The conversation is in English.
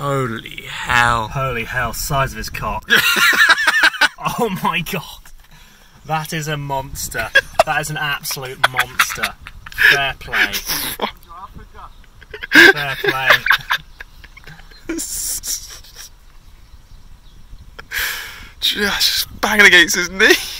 Holy hell. Holy hell, size of his cock. Oh my god. That is a monster. That is an absolute monster. Fair play. Fair play. Just banging against his knee.